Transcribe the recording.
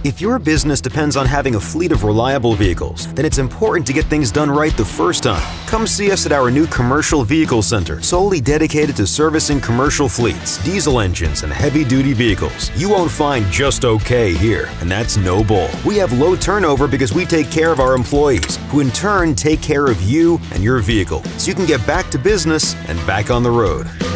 If your business depends on having a fleet of reliable vehicles, then it's important to get things done right the first time. Come see us at our new Commercial Vehicle Center, solely dedicated to servicing commercial fleets, diesel engines, and heavy-duty vehicles. You won't find just okay here, and that's no bull. We have low turnover because we take care of our employees, who in turn take care of you and your vehicle, so you can get back to business and back on the road.